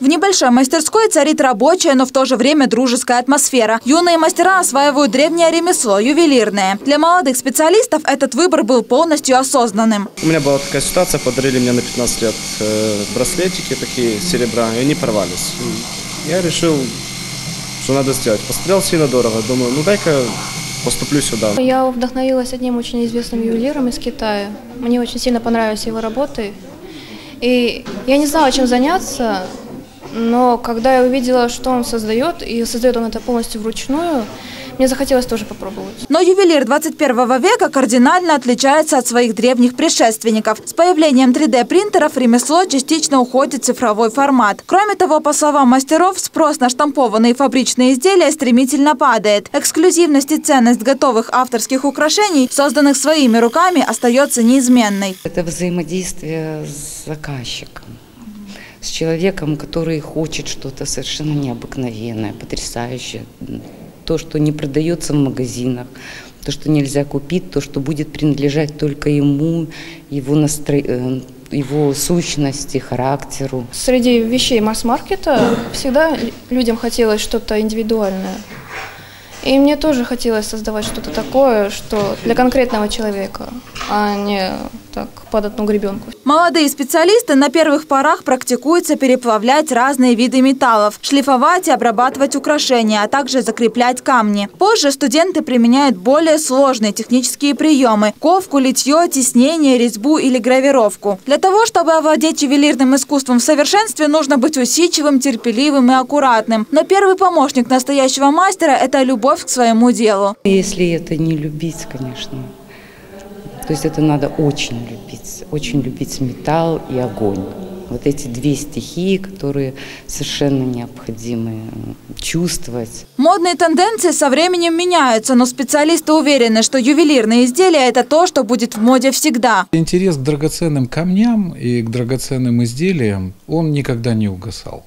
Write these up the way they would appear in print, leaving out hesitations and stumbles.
В небольшой мастерской царит рабочая, но в то же время дружеская атмосфера. Юные мастера осваивают древнее ремесло – ювелирное. Для молодых специалистов этот выбор был полностью осознанным. У меня была такая ситуация, подарили мне на 15 лет браслетики такие серебра, и они порвались. Я решил, что надо сделать. Посмотрел сильно дорого, думаю, ну дай-ка поступлю сюда. Я вдохновилась одним очень известным ювелиром из Китая. Мне очень сильно понравились его работы. И я не знала, чем заняться, но когда я увидела, что он создает, и создает он это полностью вручную, мне захотелось тоже попробовать. Но ювелир 21 века кардинально отличается от своих древних предшественников. С появлением 3D-принтеров ремесло частично уходит в цифровой формат. Кроме того, по словам мастеров, спрос на штампованные фабричные изделия стремительно падает. Эксклюзивность и ценность готовых авторских украшений, созданных своими руками, остается неизменной. Это взаимодействие с заказчиком, с человеком, который хочет что-то совершенно необыкновенное, потрясающее. То, что не продается в магазинах, то, что нельзя купить, то, что будет принадлежать только ему, его сущности, характеру. Среди вещей масс-маркета всегда людям хотелось что-то индивидуальное. И мне тоже хотелось создавать что-то такое, что для конкретного человека, а не так под одну гребенку. Молодые специалисты на первых порах практикуются переплавлять разные виды металлов, шлифовать и обрабатывать украшения, а также закреплять камни. Позже студенты применяют более сложные технические приемы – ковку, литье, тиснение, резьбу или гравировку. Для того, чтобы овладеть ювелирным искусством в совершенстве, нужно быть усидчивым, терпеливым и аккуратным. Но первый помощник настоящего мастера – это любовь к своему делу. Если это не любить, конечно. То есть это надо очень любить металл и огонь. Вот эти две стихии, которые совершенно необходимы чувствовать. Модные тенденции со временем меняются, но специалисты уверены, что ювелирные изделия – это то, что будет в моде всегда. Интерес к драгоценным камням и к драгоценным изделиям, он никогда не угасал.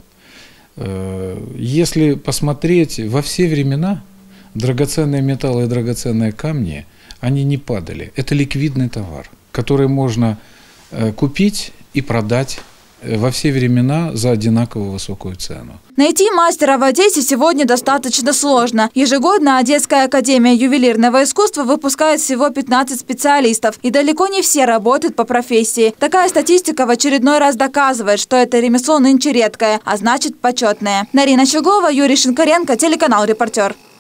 Если посмотреть во все времена, драгоценные металлы и драгоценные камни, они не падали. Это ликвидный товар, который можно купить и продать во все времена за одинаково высокую цену. Найти мастера в Одессе сегодня достаточно сложно. Ежегодно Одесская академия ювелирного искусства выпускает всего 15 специалистов. И далеко не все работают по профессии. Такая статистика в очередной раз доказывает, что это ремесло нынче редкое, а значит почетное. Нарина Щеглова, Юрий Шинкаренко, телеканал «Репортер».